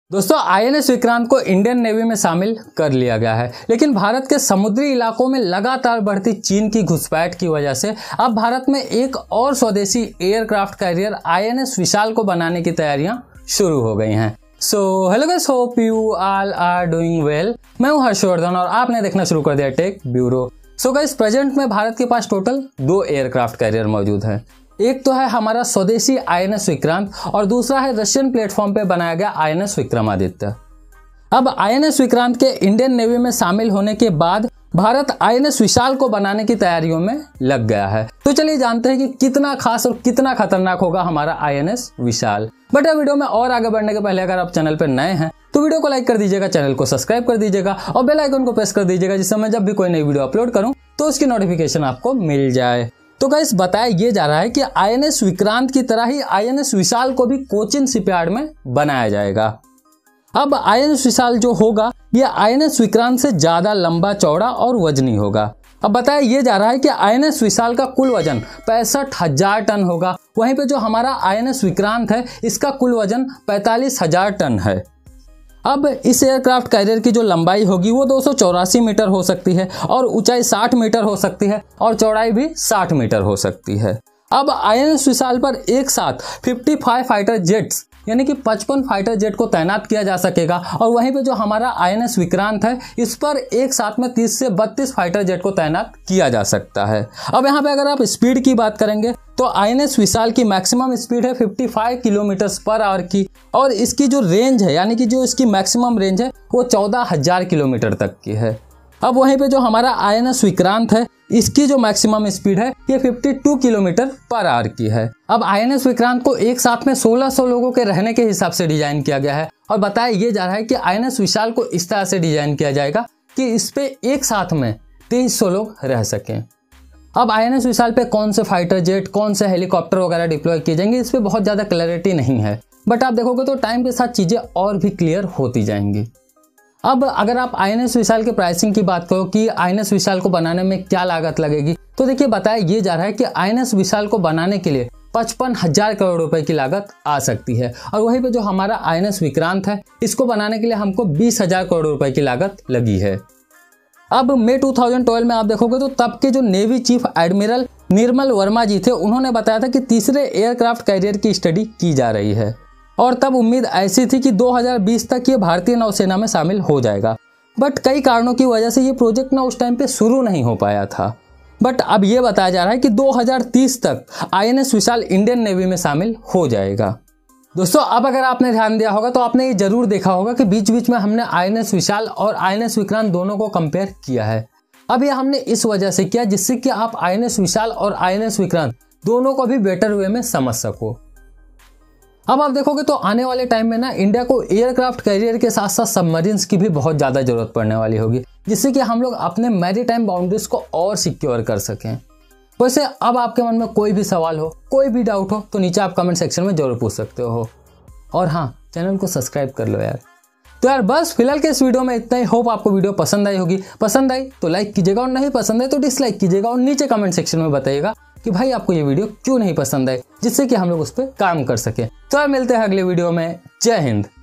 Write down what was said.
दोस्तों आईएनएस विक्रांत को Indian navy में शामिल कर लिया गया है, लेकिन भारत के समुद्री इलाकों में लगातार बढ़ती चीन की घुसपैठ की वजह से अब भारत में एक और स्वदेशी एयरक्राफ्ट कैरियर आईएनएस विशाल को बनाने की तैयारियां शुरू हो गई हैं। So hello guys, hope you all are doing well. मैं हूं हर्षवर्धन और आपने देखना शुरू कर दिया tech bureau. So guys, present में भारत के पास टोटल 2 एयरक्राफ्ट कैरियर मौजूद हैं। एक तो है हमारा स्वदेशी आईएनएस विक्रांत और दूसरा है रशियन प्लेटफॉर्म पे बनाया गया आईएनएस विक्रमादित्य। अब आईएनएस विक्रांत के इंडियन नेवी में शामिल होने के बाद भारत आईएनएस विशाल को बनाने की तैयारियों में लग गया है। तो चलिए जानते हैं कि कितना खास और कितना खतरनाक होगा हमारा आईएनएस विशाल। बट वीडियो में और आगे बढ़ने के पहले अगर आप चैनल पर नए हैं तो वीडियो को लाइक कर दीजिएगा, चैनल को सब्सक्राइब कर दीजिएगा और बेल आइकन को प्रेस कर दीजिएगा, जिससे मैं जब भी कोई नई वीडियो अपलोड करूं तो उसकी नोटिफिकेशन आपको मिल जाए। तो गाइस, बताया ये जा रहा है कि आईएनएस विक्रांत की तरह ही आईएनएस विशाल को भी कोचिन शिपयार्ड में बनाया जाएगा। अब आईएनएस विशाल जो होगा ये आईएनएस विक्रांत से ज्यादा लंबा, चौड़ा और वजनी होगा। अब बताया ये जा रहा है कि आईएनएस विशाल का कुल वजन 65,000 टन होगा, वहीं पे जो हमारा आईएनएस विक्रांत है इसका कुल वजन 45,000 टन है। अब इस एयरक्राफ्ट कैरियर की जो लंबाई होगी वो 284 मीटर हो सकती है और ऊंचाई 60 मीटर हो सकती है और चौड़ाई भी 60 मीटर हो सकती है। अब आईएनएस विशाल पर एक साथ 55 फाइटर जेट्स यानी कि 55 फाइटर जेट को तैनात किया जा सकेगा और वहीं पे जो हमारा आईएनएस विक्रांत है इस पर एक साथ में 30 से 32 फाइटर जेट को तैनात किया जा सकता है। अब यहाँ पे अगर आप स्पीड की बात करेंगे तो आईएनएस विशाल की मैक्सिमम स्पीड है 55 किलोमीटर पर आवर की और इसकी जो रेंज है यानी कि जो इसकी मैक्सिमम रेंज है वो 14,000 किलोमीटर तक की है। अब वहीं पे जो हमारा आईएनएस विक्रांत है इसकी जो मैक्सिमम स्पीड है ये 52 किलोमीटर पर आवर की है। अब आईएनएस विक्रांत को एक साथ में 1600 लोगों के रहने के हिसाब से डिजाइन किया गया है और बताया ये जा रहा है कि आईएनएस विशाल को इस तरह से डिजाइन किया जाएगा कि इस पे एक साथ में 2300 लोग रह सकें। अब आईएनएस विशाल पे कौन से फाइटर जेट, कौन से हेलीकॉप्टर वगैरह डिप्लॉय किए जाएंगे इस पे बहुत ज्यादा क्लैरिटी नहीं है, बट आप देखोगे तो टाइम के साथ चीजें और भी क्लियर होती जाएंगी। अब अगर आप आईएनएस विशाल के प्राइसिंग की बात करो कि आईएनएस विशाल को बनाने में क्या लागत लगेगी, तो देखिए बताया ये जा रहा है कि आईएनएस विशाल को बनाने के लिए 55,000 करोड़ रुपए की लागत आ सकती है और वहीं पे जो हमारा आईएनएस विक्रांत है इसको बनाने के लिए हमको 20,000 करोड़ रुपए की लागत लगी है। अब मई 2012 में आप देखोगे तो तब के जो navy chief admiral Nirmal Verma ji थे उन्होंने बताया था कि तीसरे एयरक्राफ्ट कैरियर की स्टडी की जा रही है और तब उम्मीद ऐसी थी कि 2020 तक ये भारतीय नौसेना में शामिल हो जाएगा। बट कई कारणों की वजह से ये प्रोजेक्ट ना उस टाइम पे शुरू नहीं हो पाया था। बट अब ये बताया जा रहा है कि 2030 तक आईएनएस विशाल इंडियन नेवी में शामिल हो जाएगा। दोस्तों, अब अगर आपने ध्यान दिया होगा तो आपने ये जरूर देखा होगा कि बीच बीच में हमने आईएनएस विशाल और आईएनएस विक्रांत दोनों को कंपेयर किया है। अब ये हमने इस वजह से किया जिससे कि आप आईएनएस विशाल और आईएनएस विक्रांत दोनों को भी बेटर वे में समझ सको। अब आप देखोगे तो आने वाले टाइम में ना इंडिया को एयरक्राफ्ट कैरियर के साथ साथ सबमरीन्स की भी बहुत ज्यादा जरूरत पड़ने वाली होगी, जिससे कि हम लोग अपने मैरीटाइम बाउंड्रीज को और सिक्योर कर सकें। वैसे अब आपके मन में कोई भी सवाल हो, कोई भी डाउट हो तो नीचे आप कमेंट सेक्शन में जरूर पूछ सकते हो। और हाँ, चैनल को सब्सक्राइब कर लो यार। तो यार बस फिलहाल के इस वीडियो में इतना ही। होप आपको वीडियो पसंद आई होगी। पसंद आई तो लाइक कीजिएगा और नहीं पसंद आई तो डिसलाइक कीजिएगा और नीचे कमेंट सेक्शन में बताइएगा कि भाई आपको ये वीडियो क्यों नहीं पसंद आई, जिससे कि हम लोग उस पर काम कर सके। तो यार मिलते हैं अगले वीडियो में। जय हिंद।